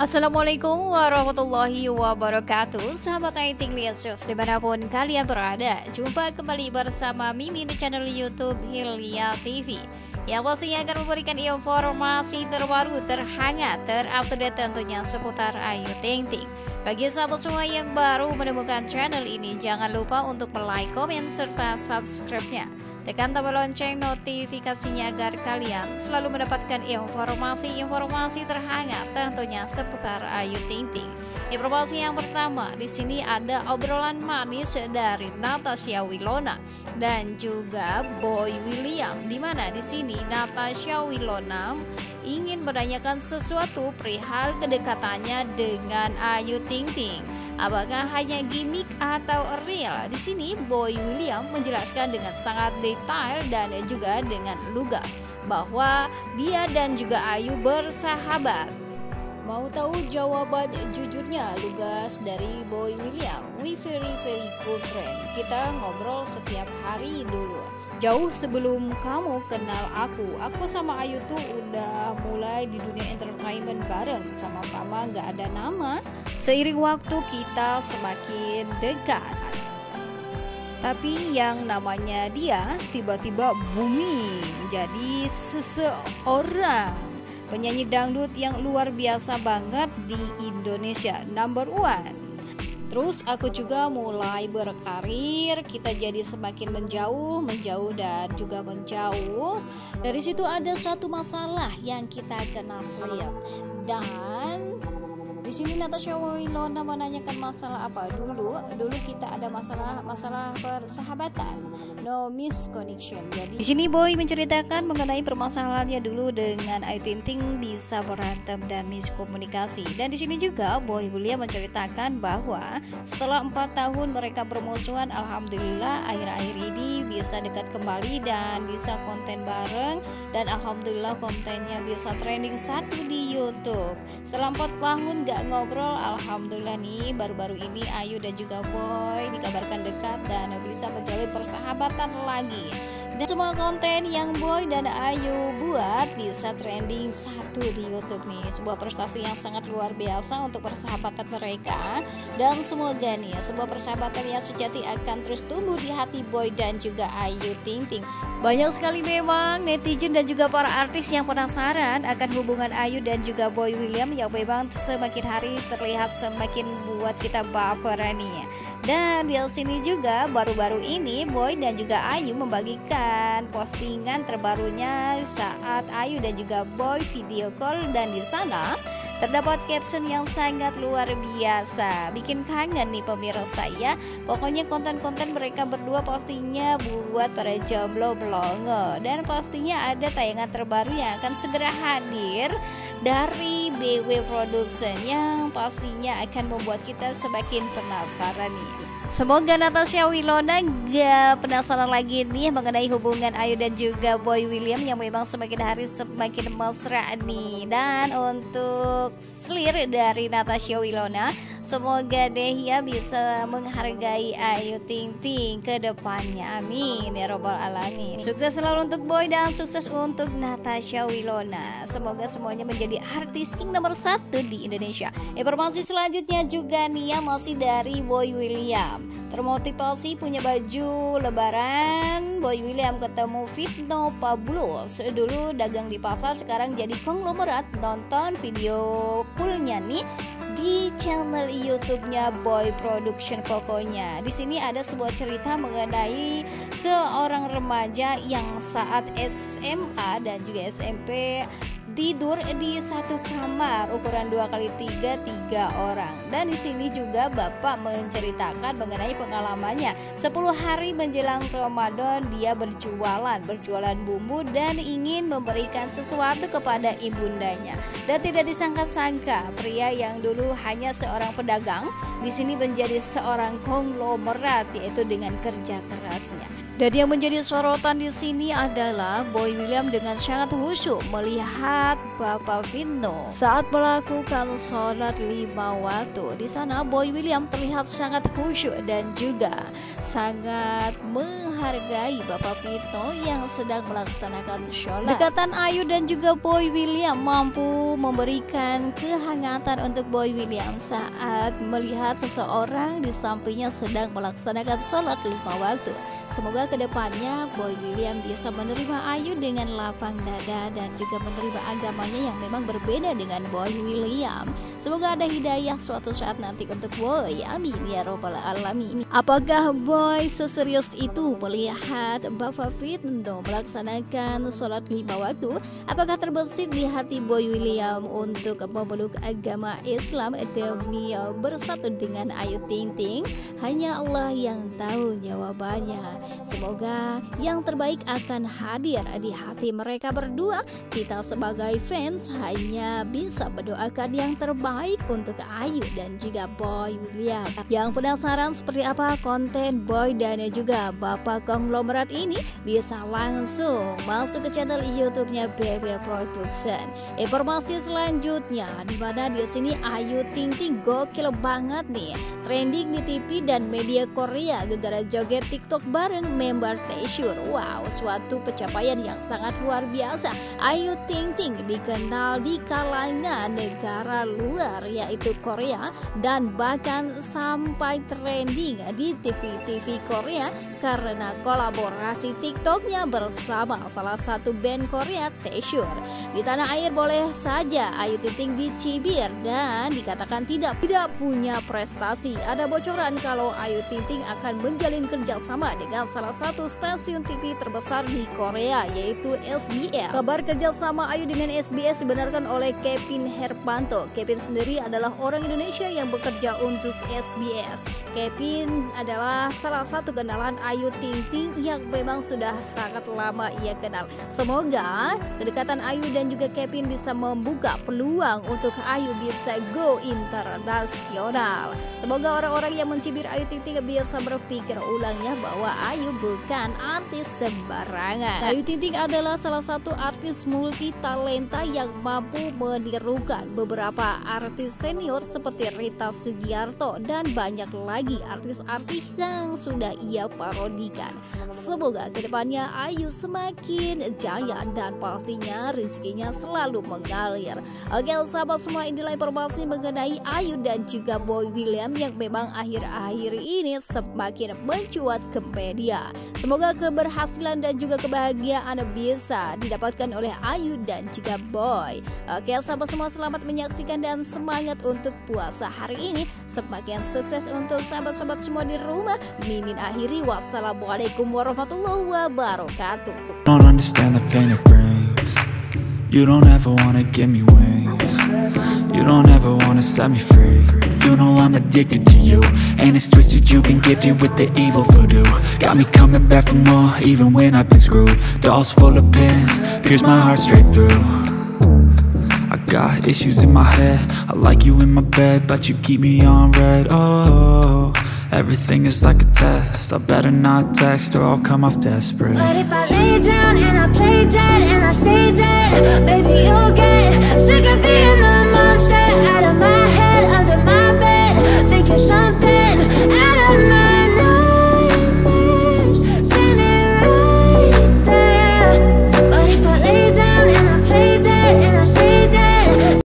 Assalamualaikum warahmatullahi wabarakatuh. Sahabat Aiting Liasus dimanapun kalian berada, jumpa kembali bersama Mimi di channel YouTube Hilya TV, yang pastinya akan memberikan informasi terbaru, terhangat, terupdate tentunya seputar Ayu Ting Ting. Bagi sahabat semua yang baru menemukan channel ini, jangan lupa untuk like, komen, serta subscribe-nya. Tekan tombol lonceng notifikasinya agar kalian selalu mendapatkan informasi-informasi terhangat tentunya seputar Ayu Ting Ting. Informasi yang pertama, di sini ada obrolan manis dari Natasha Wilona dan juga Boy William, di mana di sini Natasha Wilona ingin menanyakan sesuatu perihal kedekatannya dengan Ayu Ting Ting. Apakah hanya gimmick atau real? Di sini Boy William menjelaskan dengan sangat detail dan juga dengan lugas bahwa dia dan juga Ayu bersahabat. Mau tahu jawaban jujurnya lugas dari Boy William? We very good friend. Kita ngobrol setiap hari dulu. Jauh sebelum kamu kenal aku sama Ayu tuh udah mulai di dunia entertainment bareng, sama-sama gak ada nama. Seiring waktu kita semakin dekat. Tapi yang namanya dia tiba-tiba booming menjadi seseorang penyanyi dangdut yang luar biasa banget di Indonesia, number one. Terus aku juga mulai berkarir, kita jadi semakin menjauh dan juga menjauh. Dari situ ada satu masalah yang kita kena selip. Dan di sini Natasha Wilona menanyakan masalah apa dulu kita ada masalah persahabatan, no misconnection. Jadi di sini Boy menceritakan mengenai permasalahannya dulu dengan Ayu Ting Ting bisa berantem dan miskomunikasi. Dan di sini juga Boy William menceritakan bahwa setelah 4 tahun mereka bermusuhan, alhamdulillah akhir-akhir ini bisa dekat kembali dan bisa konten bareng, dan alhamdulillah kontennya bisa trending 1 di YouTube. Setelah 4 tahun gak ngobrol, alhamdulillah nih baru-baru ini Ayu dan juga Boy dikabarkan dekat dan bisa menjalin persahabatan lagi. Dan semua konten yang Boy dan Ayu buat bisa trending 1 di YouTube nih. Sebuah prestasi yang sangat luar biasa untuk persahabatan mereka. Dan semoga nih sebuah persahabatan yang sejati akan terus tumbuh di hati Boy dan juga Ayu Ting Ting. Banyak sekali memang netizen dan juga para artis yang penasaran akan hubungan Ayu dan juga Boy William yang memang semakin hari terlihat semakin buat kita baperan nih. Dan di sini juga baru-baru ini Boy dan juga Ayu membagikan postingan terbarunya saat Ayu dan juga Boy video call, dan di sana terdapat caption yang sangat luar biasa, bikin kangen nih pemirsa ya. Pokoknya konten-konten mereka berdua pastinya buat para jomblo blongo, dan pastinya ada tayangan terbaru yang akan segera hadir dari BW Production yang pastinya akan membuat kita semakin penasaran nih. Semoga Natasha Wilona gak penasaran lagi nih mengenai hubungan Ayu dan juga Boy William yang memang semakin hari semakin mesra nih. Dan untuk selir dari Natasha Wilona, semoga deh ya bisa menghargai Ayu Ting Ting ke depannya, amin ya robbal alamin. Sukses selalu untuk Boy dan sukses untuk Natasha Wilona. Semoga semuanya menjadi artis yang nomor 1 di Indonesia. Informasi selanjutnya juga nih ya, masih dari Boy William. Termotivasi punya baju lebaran, Boy William ketemu Vino Pablos. Dulu dagang di pasar, sekarang jadi konglomerat. Nonton video fullnya nih di channel YouTube-nya Boy Production. Pokoknya di sini ada sebuah cerita mengenai seorang remaja yang saat SMA dan juga SMP tidur di satu kamar ukuran 2x3 orang. Dan di sini juga bapak menceritakan mengenai pengalamannya 10 hari menjelang Ramadan dia berjualan bumbu dan ingin memberikan sesuatu kepada ibundanya. Dan tidak disangka-sangka pria yang dulu hanya seorang pedagang di sini menjadi seorang konglomerat, yaitu dengan kerja kerasnya. Dan yang menjadi sorotan di sini adalah Boy William dengan sangat khusyuk melihat saat Bapak Vino saat melakukan sholat 5 waktu. Di sana Boy William terlihat sangat khusyuk dan juga sangat menghargai Bapak Vino yang sedang melaksanakan sholat. Dekatan Ayu dan juga Boy William mampu memberikan kehangatan untuk Boy William saat melihat seseorang di sampingnya sedang melaksanakan sholat 5 waktu. Semoga kedepannya Boy William bisa menerima Ayu dengan lapang dada dan juga menerima agamanya yang memang berbeda dengan Boy William. Semoga ada hidayah suatu saat nanti untuk Boy, amin ya robbal alamin. Apakah Boy seserius itu melihat Bapak Vino melaksanakan sholat 5 waktu? Apakah terbesit di hati Boy William untuk memeluk agama Islam demi bersatu dengan Ayu Ting Ting? Hanya Allah yang tahu jawabannya. Semoga yang terbaik akan hadir di hati mereka berdua. Kita sebagai fans hanya bisa mendoakan yang terbaik untuk Ayu dan juga Boy William. Yang penasaran seperti apa konten Boy dan juga Bapak konglomerat ini, bisa langsung masuk ke channel YouTube-nya BB Production. Informasi selanjutnya di mana di sini Ayu Ting Ting gokil banget nih, trending di TV dan media Korea gara-gara joget TikTok bareng member Taesure. Wow, suatu pencapaian yang sangat luar biasa. Ayu Ting Ting dikenal di kalangan negara luar yaitu Korea dan bahkan sampai trending di TV-TV Korea karena kolaborasi TikToknya bersama salah satu band Korea Taesure. Di tanah air boleh saja Ayu Ting Ting dicibir dan dikatakan tidak punya prestasi. Ada bocoran kalau Ayu Ting Ting akan menjalin kerjasama dengan salah satu stasiun TV terbesar di Korea yaitu SBS. Kabar kerjasama Ayu dengan SBS dibenarkan oleh Kevin Hermanto. Kevin sendiri adalah orang Indonesia yang bekerja untuk SBS. Kevin adalah salah satu kenalan Ayu Ting Ting yang memang sudah sangat lama ia kenal. Semoga kedekatan Ayu dan juga Kevin bisa membuka peluang untuk Ayu bisa go internasional. Semoga orang-orang yang mencibir Ayu Ting Ting bisa berpikir ulangnya bahwa Ayu bukan artis sembarangan. Ayu Ting Ting adalah salah satu artis multi talenta yang mampu menirukan beberapa artis senior seperti Rita Sugiarto dan banyak lagi artis-artis yang sudah ia parodikan. Semoga kedepannya Ayu semakin jaya dan pastinya rezekinya selalu mengalir. Oke sahabat semua, inilah informasi mengenai Ayu dan juga Boy William yang memang akhir-akhir ini semakin mencuat ke media. Semoga keberhasilan dan juga kebahagiaan bisa didapatkan oleh Ayu dan juga Boy. Oke sahabat semua, selamat menyaksikan dan semangat untuk puasa hari ini. Semakin sukses untuk sahabat-sahabat semua di rumah. Mimin akhiri, wassalamualaikum warahmatullahi wabarakatuh. Don't understand the pain it brings. You don't ever wanna give me wings. You don't ever wanna set me free. You know I'm addicted to you, and it's twisted, you've been gifted with the evil voodoo. Got me coming back for more, even when I've been screwed. Dolls full of pins, pierce my heart straight through. I got issues in my head, I like you in my bed, but you keep me on red. Oh, everything is like a test, I better not text or I'll come off desperate. But if I lay down and I play dead and I stay dead,